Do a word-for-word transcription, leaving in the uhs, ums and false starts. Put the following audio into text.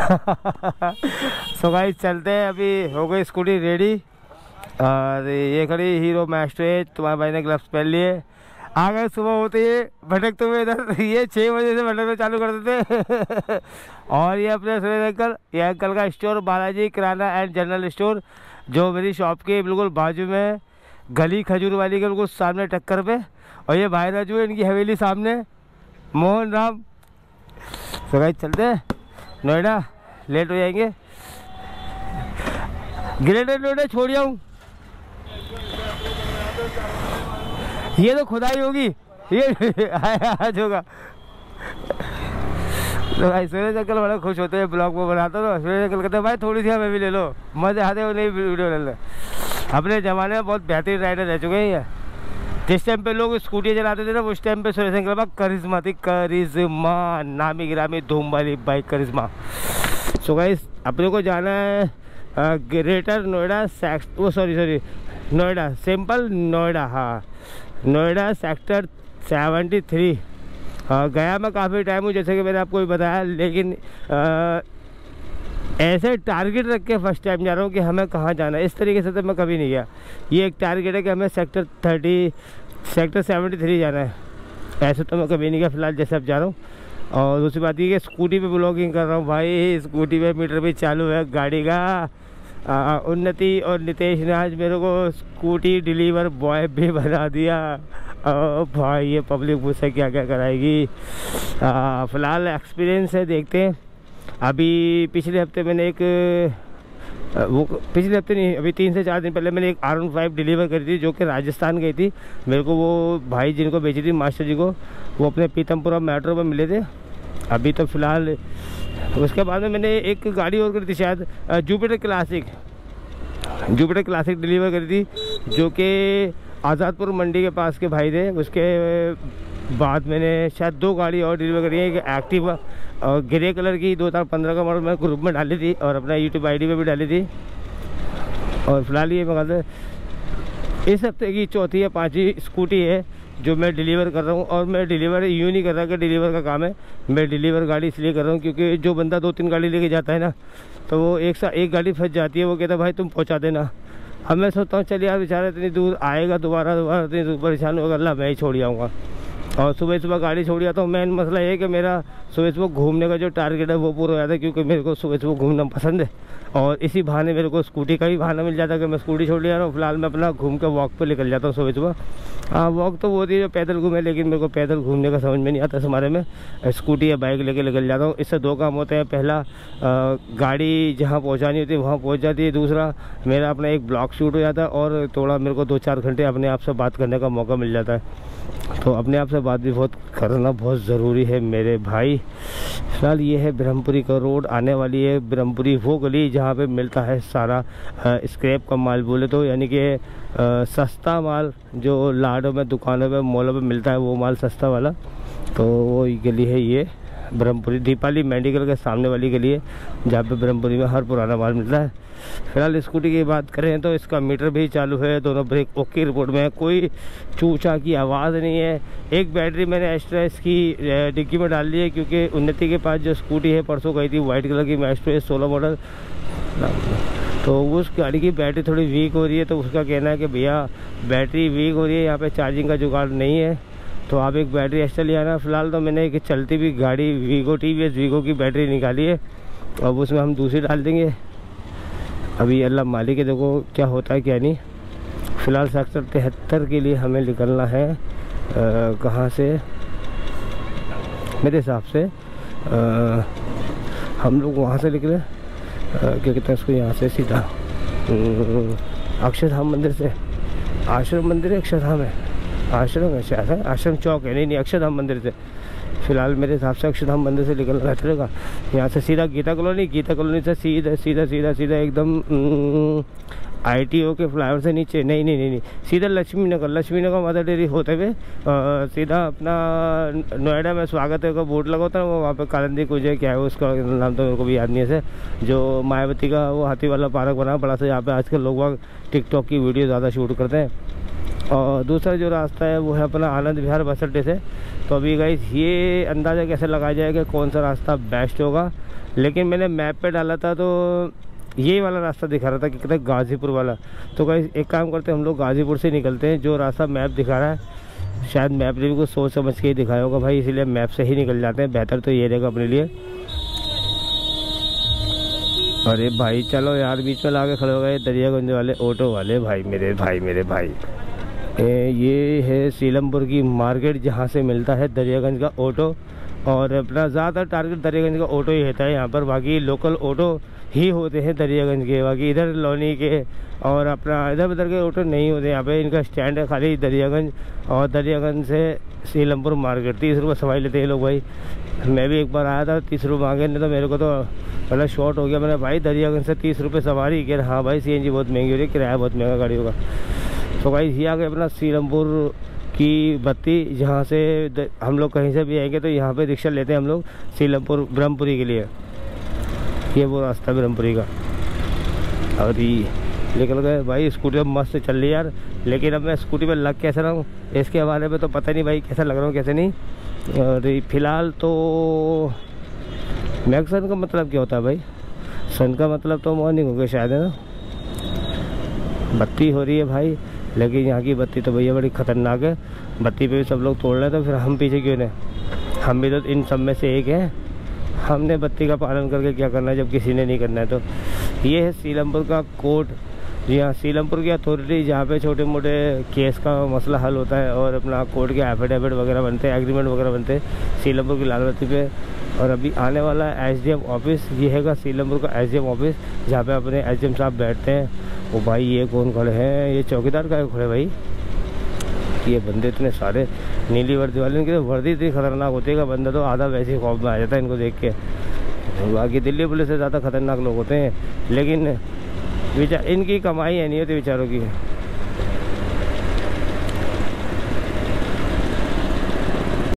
So guys चलते हैं, अभी हो गई स्कूटी रेडी। और ये खड़ी हीरो मैस्ट्रो है, तुम्हारे भाई ने ग्लव्स पहन लिए। आ गए सुबह होते ही भटकते हुए इधर, ये छः बजे से भटकना चालू कर देते। और ये अपने सुरेश अंकल, ये अंकल का store Balaji Kirana and general store, जो मेरी शॉप के बिल्कुल बाजू में है, गली खजूर वाली के बिल्कुल सामने टक्कर पे। और ये भाई राजू है, इनकी हवेली सामने, मोहन राम। तो गाइस चलते हैं नोएडा, लेट हो जाएंगे। ग्रेटर नोएडा छोड़ जाऊँ, ये तो खुदाई होगी, ये आज होगा। तो भाई सुरेश अंकल बड़ा खुश होते हैं, ब्लॉग में बनाता तो सुरेश अंकल कहते हैं भाई थोड़ी सी हमें भी ले लो, मजे आते हो नहीं वीडियो ले लो। अपने ज़माने में बहुत बेहतरीन राइडर रह चुके हैं ये। जिस टाइम पे लोग स्कूटी चलाते थे ना, उस टाइम पे सुरेश अंकल करिश्मा थी, करिश्मा, नामी गिरामी धूम वाली बाइक करिश्मा। सो गाइस अपने को जाना है ग्रेटर नोएडा सेक्ट वो sorry sorry Noida simple Noida, हाँ नोएडा सेक्टर सेवेंटी थ्री। गया मैं काफ़ी टाइम हूँ, जैसे कि मैंने आपको भी बताया, लेकिन आ, ऐसे टारगेट रख के फर्स्ट टाइम जा रहा हूँ कि हमें कहाँ जाना है। इस तरीके से तो मैं कभी नहीं गया। ये एक टारगेट है कि हमें sector thirty sector seventy three जाना है, ऐसे तो मैं कभी नहीं गया फिलहाल, जैसे अब जा रहा हूँ। और दूसरी बात ये कि स्कूटी पे ब्लॉगिंग कर रहा हूँ भाई, स्कूटी पे मीटर भी चालू है गाड़ी का। आ, उन्नति और नितेश ने आज मेरे को स्कूटी डिलीवर बॉय भी बना दिया। ओ भाई ये पब्लिक मुझसे क्या क्या कराएगी। फ़िलहाल एक्सपीरियंस है, देखते हैं। अभी पिछले हफ्ते मैंने एक वो पिछले हफ्ते नहीं अभी तीन से चार दिन पहले मैंने एक आर वन फाइव डिलीवर करी थी, जो कि राजस्थान गई थी। मेरे को वो भाई जिनको बेची थी मास्टर जी को, वो अपने पीतमपुरा मेट्रो में मिले थे। अभी तो फ़िलहाल उसके बाद में मैंने एक गाड़ी और करी थी, शायद Jupiter classic Jupiter classic deliver करी थी, जो कि आज़ादपुर मंडी के पास के भाई थे। उसके बाद मैंने शायद दो गाड़ी और डिलीवर करी है, एक एक्टिवा और ग्रे कलर की दो हज़ार पंद्रह का मॉडल, मैं ग्रुप में डाली थी और अपना यूट्यूब आईडी पे भी डाली थी। और फिलहाल ये मैं इस हफ्ते की चौथी या पाँचवीं स्कूटी है जो मैं डिलीवर कर रहा हूँ। और मैं डिलीवर यूँ नहीं कर रहा कि डिलीवर का काम है, मैं डिलीवर गाड़ी इसलिए कर रहा हूँ क्योंकि जो बंदा दो तीन गाड़ी लेके जाता है ना, तो वो एक साथ एक गाड़ी फंस जाती है, वो कहता है भाई तुम पहुँचा देना। अब मैं सोचता हूँ चल यार बेचारा इतनी दूर आएगा, दोबारा दोबारा इतनी दूर परेशान होगा, अल्लाह मैं ही छोड़ जाऊँगा। और सुबह सुबह गाड़ी छोड़ जाता हूँ। मेन मसला ये है कि मेरा सुबह सुबह घूमने का जो टारगेट है वो पूरा हो जाता है, क्योंकि मेरे को सुबह सुबह घूमना पसंद है। और इसी बहाने मेरे को स्कूटी का भी बहाना मिल जाता है कि मैं स्कूटी छोड़ जा रहा हूँ। फिलहाल मैं अपना घूम के वॉक पे निकल जाता हूँ सुबह सुबह। हाँ वॉक तो वो थी जो पैदल घूमे, लेकिन मेरे को पैदल घूमने का समझ में नहीं आता इस हमारे में। स्कूटी या बाइक लेके निकल जाता हूँ। इससे दो काम होते हैं, पहला गाड़ी जहाँ पहुँचानी होती है वहाँ पहुँच जाती है, दूसरा मेरा अपना एक ब्लॉग शूट हो जाता है और थोड़ा मेरे को दो चार घंटे अपने आप से बात करने का मौका मिल जाता है। तो अपने आप से बात भी बहुत करना बहुत ज़रूरी है मेरे भाई। फिलहाल ये है ब्रह्मपुरी का रोड, आने वाली है ब्रह्मपुरी वो गली जहाँ पे मिलता है सारा स्क्रैप का माल बोले तो, यानी कि सस्ता माल जो लाडों में दुकानों में मॉलों में मिलता है, वो माल सस्ता वाला। तो वो गली है ये ब्रह्मपुरी, दीपाली मेडिकल के सामने वाली गली है जहाँ पे ब्रह्मपुरी में हर पुराना माल मिलता है। फिलहाल स्कूटी की बात करें तो इसका मीटर भी चालू है, दोनों ब्रेक ओके रिपोर्ट में है, कोई चूचा की आवाज़ नहीं है। एक बैटरी मैंने एक्स्ट्रा इसकी डिक्की में डाल दी है, क्योंकि उन्नति के पास जो स्कूटी है परसों गई थी वाइट कलर की मैस्ट्रो सोलह मॉडल, तो उस गाड़ी की बैटरी थोड़ी वीक हो रही है। तो उसका कहना है कि भैया बैटरी वीक हो रही है, यहाँ पर चार्जिंग का जुगाड़ नहीं है, तो आप एक बैटरी एक्स्ट्रा ले आना। फिलहाल तो मैंने एक चलती हुई गाड़ी Wego T V S Wego की बैटरी निकाली है, अब उसमें हम दूसरी डाल देंगे। अभी अल्लाह मालिक है, देखो क्या होता है क्या नहीं। फ़िलहाल सेक्टर तिहत्तर के लिए हमें निकलना है, कहाँ से मेरे हिसाब से आ, हम लोग वहाँ से निकले, क्या कहते हैं उसको, यहाँ से सीधा अक्षरधाम मंदिर से, आश्रम मंदिर है अक्षरधाम है, आश्रम है शायद है, आश्रम चौक है, नहीं नहीं अक्षरधाम मंदिर से। फिलहाल मेरे हिसाब से अक्षरधाम मंदिर से निकलना बेहतर होगा। यहाँ से सीधा गीता कॉलोनी, गीता कॉलोनी से सीधा सीधा सीधा सीधा एकदम आई टी ओ के फ्लाईओवर से नीचे, नहीं नहीं नहीं नहीं सीधा लक्ष्मी नगर, लक्ष्मी नगर मदर डेयरी होते हुए सीधा अपना नोएडा में स्वागत है का बोर्ड लगा होता है, वो वहाँ पे कालंदी कुछ है, क्या है उसका नाम तो मेरे को भी याद नहीं है, जो मायावती का वो हाथी वाला पार्क बना बड़ा सा, यहाँ पे आजकल लोग वहाँ टिकटॉक की वीडियो ज़्यादा शूट करते हैं। और दूसरा जो रास्ता है वो है अपना आनंद विहार बस अड्डे से। तो अभी गाइस ये अंदाज़ा कैसे लगाया जाए कि कौन सा रास्ता बेस्ट होगा, लेकिन मैंने मैप पे डाला था तो यही वाला रास्ता दिखा रहा था कि कहते गाज़ीपुर वाला। तो गाइस एक काम करते हैं, हम लोग गाज़ीपुर से निकलते हैं। जो रास्ता मैप दिखा रहा है शायद मैप ने भी कुछ सोच समझ के ही दिखाया होगा भाई, इसीलिए मैप से ही निकल जाते हैं। बेहतर तो ये रहेगा अपने लिए। अरे भाई चलो यार, बीच में लाके खड़े हो गए दरियागंज वाले ऑटो वाले। भाई मेरे भाई मेरे भाई ए, ये है सीलमपुर की मार्केट जहाँ से मिलता है दरियागंज का ऑटो। और अपना ज़्यादातर टारगेट दरियागंज का ऑटो ही रहता है यहाँ पर। बाकी लोकल ऑटो ही होते हैं दरियागंज के, बाकी इधर लोनी के और अपना इधर उधर के ऑटो नहीं होते यहाँ पे। इनका स्टैंड है खाली दरियागंज, और दरियागंज से सीलमपुर मार्केट। तीस रुपये सवारी लेते हैं लोग भाई। मैं भी एक बार आया था, तीस रुपये मांगे, नहीं तो मेरे को तो मतलब शॉर्ट हो गया। मैंने भाई दरियागंज से तीस रुपये सवारी, कह हाँ भाई सी एन जी बहुत महंगी हो रही है, किराया बहुत महंगा गाड़ियों का। तो भाई ये आ गया अपना सीलमपुर की बत्ती, जहाँ से हम लोग कहीं से भी आएंगे तो यहाँ पे रिक्शा लेते हैं हम लोग सीलमपुर ब्रह्मपुरी के लिए। ये वो रास्ता ब्रह्मपुरी का। और ये निकल गए भाई। स्कूटी मस्त चल रही है यार, लेकिन अब मैं स्कूटी पे लग कैसे रहा हूँ इसके बारे में तो पता नहीं भाई, कैसा लग रहा हूँ कैसे नहीं। और फिलहाल तो मैक्सन का मतलब क्या होता है भाई? सन का मतलब तो मॉर्निंग हो गया शायद, है ना। बत्ती हो रही है भाई, लेकिन यहाँ की बत्ती तो भैया बड़ी ख़तरनाक है। बत्ती पे भी सब लोग तोड़ रहे हैं, तो फिर हम पीछे क्यों नहीं? हम भी तो इन सब में से एक हैं। हमने बत्ती का पालन करके क्या करना है जब किसी ने नहीं करना है। तो ये है सीलमपुर का कोर्ट। जी हाँ, सीलमपुर की अथॉरिटी जहाँ पे छोटे मोटे केस का मसला हल होता है और अपना कोर्ट के एफिडेविट वगैरह बनते हैं, एग्रीमेंट वगैरह बनते हैं सीलमपुर की लाल बत्ती पे। और अभी आने वाला है एस डी एम ऑफिस। ये हैगा सीलमपुर का एस डी एम ऑफिस, जहाँ पे अपने एस डी एम साहब बैठते हैं। वो भाई ये कौन खड़े हैं? ये चौकीदार का खड़े भाई। ये बंदे इतने सारे नीली वर्दी वाले, इनकी तो वर्दी इतनी खतरनाक होती है कि बंदा तो आधा वैसे ही खौफ में आ जाता है इनको देख के। बाकी दिल्ली पुलिस से ज़्यादा खतरनाक लोग होते हैं, लेकिन बेचार इनकी कमाई है नहीं होती बेचारों की।